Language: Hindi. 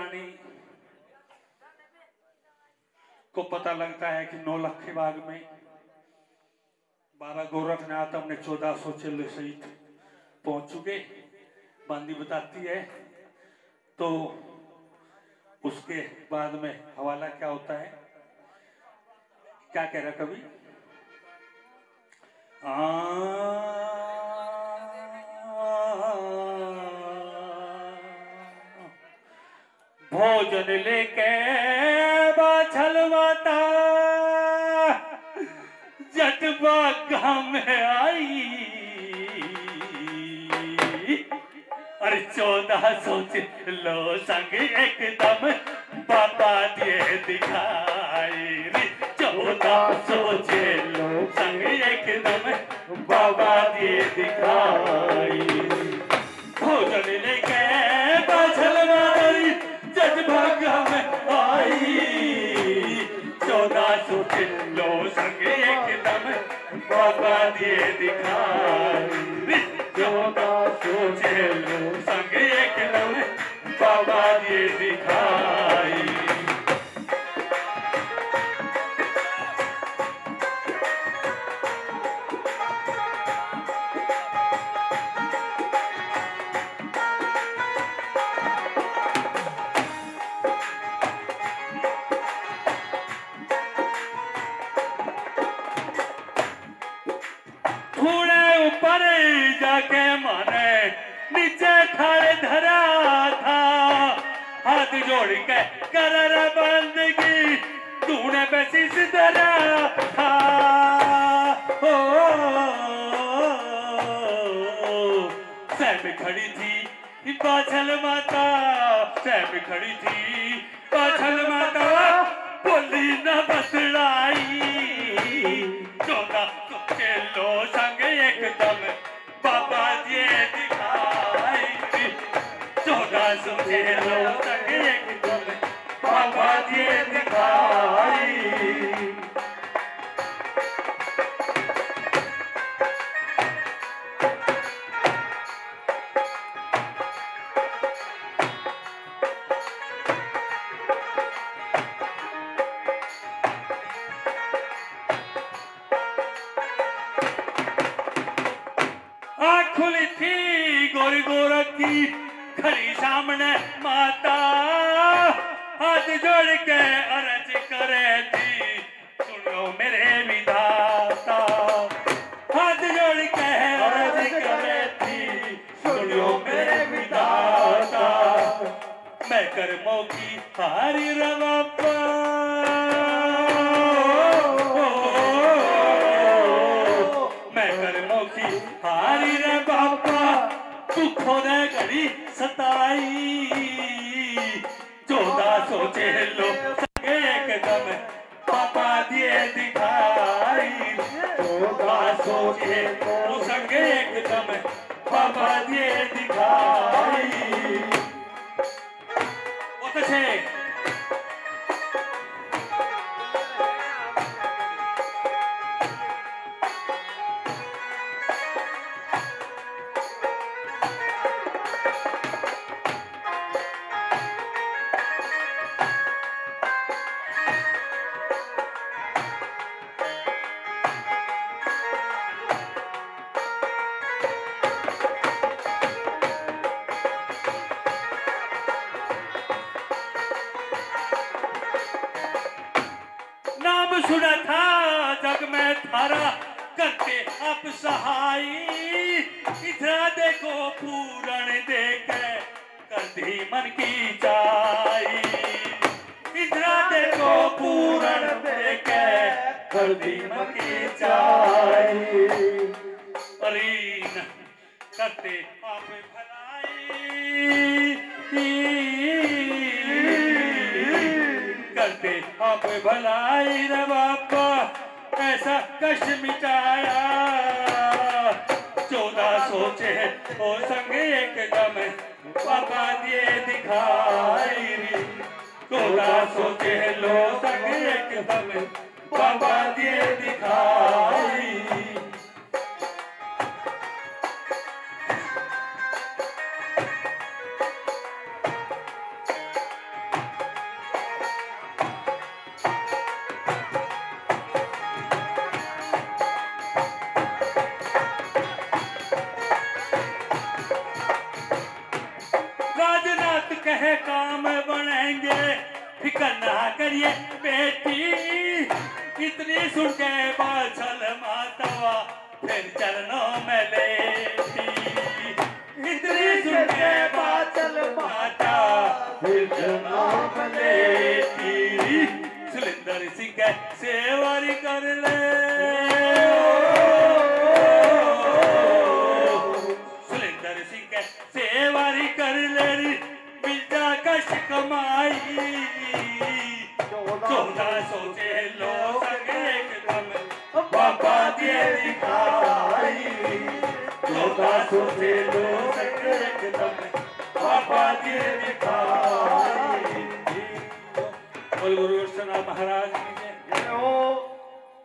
रानी को पता लगता है कि नौलखी बाग में बाबा गोरखनाथ अपने 1400 चेले सहित पहुंच चुके। बांदी बताती है तो उसके बाद में हवाला क्या होता है, क्या कह रहा कवि? भोजन लेके बाछल माता जटबागा में आई। अरे 1400 लो संग एकदम बाबा दिए दिखाई। 1400 लो संग एकदम बाबा दिए दिखाई। भोजन लेके बाछल माई जटबागा में आई। 1400 लो संग एकदम बाबा दिए दिखाई। 1400 लो संग एकदम बाबा दिए दिखाई। ऊपर जाके माने नीचे खड़े धरा था। हाथ जोड़ के कर बंदगी तूने बेसिस धरा था। सैम खड़ी थी बाछल माता, सैम खड़ी थी बाछल माता बोली न बतलाई। 1400 लो संग एकदम बाबा दिए दिखाई। 1400 लो संग एकदम बाबा दिए दिखाई। खुली थी गोरी गोरख की खड़ी सामने माता। हाथ जोड़ के अर्ज करे थी सुनो मेरे विधाता। हाथ जोड़ के अर्ज करे थी सुनो मेरे विधाता। मैं कर्मों की हारी रवापा। मैं कर्मों की हारी रे बापा दुखों ने घड़ी सताई। 1400 लो संग एकदम बाबा दिए दिखाई। 1400 लो संग एकदम बाबा दिए दिखाई। बहुत अच्छे। सुना था जग में थारा करते आप सहाय। इधर देखो पूरण देके कर दी मन की चाय। इधर देखो पूरण देके कर दी मन की चाय। अरीन करते आप भलाई करते आप भलाई रे बापा ऐसा कष्ट मिटाया। 1400 ओ संग एकदम बाबा दिए दिखाई। 1400 लो संग एकदम बाबा दिए दिखाई। काम बढ़ेंगे, फिकर ना करिए बेटी। इतनी सुन के बाछल मातवा फिर चरणों में लेटी। इतनी सुन के बाछल माता फिर चरणों में लेटी। सुलिंदर सिंह के सेवारी कर ले, सुलिंदर सिंह के सेवारी कर ले, मिल जा कश कमाई। 1400 चेलो संग एकदम बाबा दिए दिखाई। 1400 चेलो संग एकदम बाबा दिए दिखाई। बोल गुरु कृष्ण महाराज।